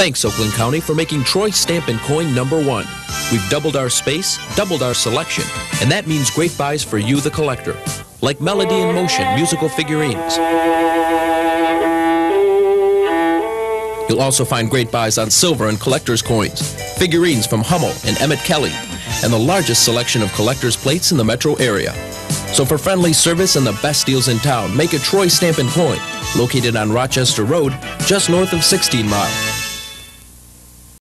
Thanks, Oakland County, for making Troy Stamp and Coin #1. We've doubled our space, doubled our selection, and that means great buys for you, the collector, like Melody in Motion musical figurines. You'll also find great buys on silver and collector's coins, figurines from Hummel and Emmett Kelly, and the largest selection of collector's plates in the metro area. So for friendly service and the best deals in town, make a Troy Stamp and Coin, located on Rochester Road, just north of 16 Mile.